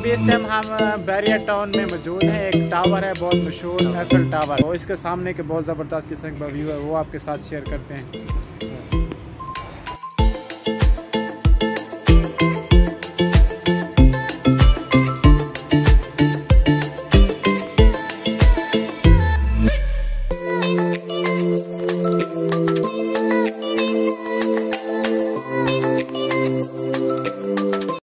अभी इस टाइम हम बैरियर टाउन में मौजूद हैं। एक टावर है बहुत मशहूर, एफएल टावर, और इसके सामने के बहुत ज़बरदस्त किस्म का व्यू है, वो आपके साथ शेयर करते हैं।